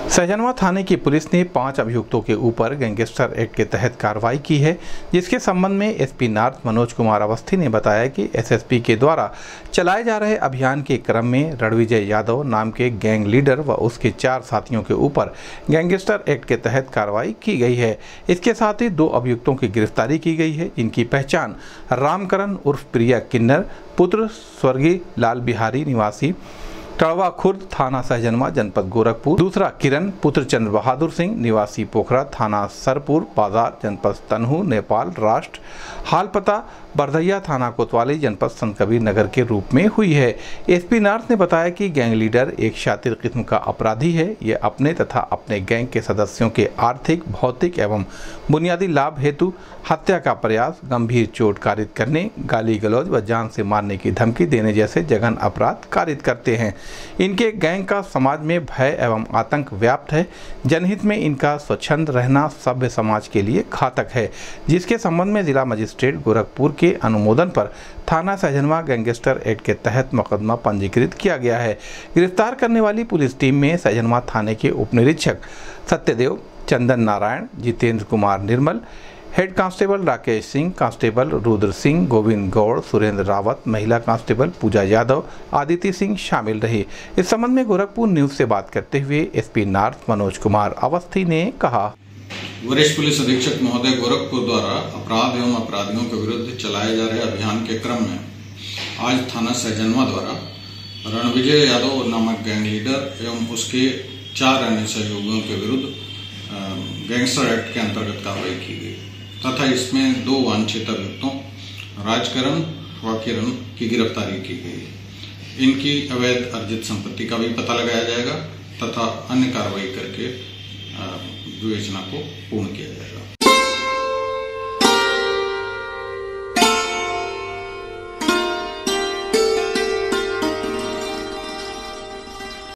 सहजनवा थाने की पुलिस ने 5 अभियुक्तों के ऊपर गैंगस्टर एक्ट के तहत कार्रवाई की है, जिसके संबंध में एसपी नॉर्थ मनोज कुमार अवस्थी ने बताया कि एसएसपी के द्वारा चलाए जा रहे अभियान के क्रम में रणविजय यादव नाम के गैंग लीडर व उसके 4 साथियों के ऊपर गैंगस्टर एक्ट के तहत कार्रवाई की गई है। इसके साथ ही 2 अभियुक्तों की गिरफ्तारी की गई है, जिनकी पहचान रामकरण उर्फ प्रिया किन्नर पुत्र स्वर्गीय लाल बिहारी निवासी टड़वा खुर्द थाना सहजनवा जनपद गोरखपुर, दूसरा किरण पुत्र चंद्र बहादुर सिंह निवासी पोखरा थाना सरपुर बाजार जनपद तनहू नेपाल राष्ट्र, हाल पता बरधैया थाना कोतवाली जनपद संत कबीर नगर के रूप में हुई है। एसपी नॉर्थ ने बताया कि गैंग लीडर एक शातिर किस्म का अपराधी है। यह अपने तथा अपने गैंग के सदस्यों के आर्थिक, भौतिक एवं बुनियादी लाभ हेतु हत्या का प्रयास, गंभीर चोट कारित करने, गाली गलौज व जान से मारने की धमकी देने जैसे जघन्य अपराध कारित करते हैं। इनके गैंग का समाज में भय एवं आतंक व्याप्त है। जनहित में इनका स्वच्छंद रहना सभ्य समाज के लिए घातक है, जिसके संबंध में जिला मजिस्ट्रेट गोरखपुर के अनुमोदन पर थाना सहजनवा गैंगस्टर एक्ट के तहत मुकदमा पंजीकृत किया गया है। गिरफ्तार करने वाली पुलिस टीम में सहजनवा थाने के उप निरीक्षक Satyadev, Chandan Narayan, Jitendra Kumar Nirmal, head constable Rakesh Singh, constable Rudra Singh, Govind Gaur, Surendra Rawat, महिला कांस्टेबल पूजा यादव, आदित्य सिंह शामिल रहे। इस संबंध में गोरखपुर न्यूज से बात करते हुए एसपी नॉर्थ मनोज कुमार अवस्थी ने कहा, वरिष्ठ पुलिस अधीक्षक महोदय गोरखपुर द्वारा अपराध एवं अपराधियों के विरुद्ध चलाए जा रहे अभियान के क्रम में आज थाना सहजनवा द्वारा रणविजय यादव नामक गैंग लीडर एवं उसके 4 अन्य सहयोगियों के विरुद्ध गैंगस्टर एक्ट के अंतर्गत कार्रवाई की गई तथा इसमें 2 वांछित अभियुक्तों राजकरण व किरण की गिरफ्तारी की गई। इनकी अवैध अर्जित संपत्ति का भी पता लगाया जाएगा तथा अन्य कार्रवाई करके विवेचना को पूर्ण किया जाएगा।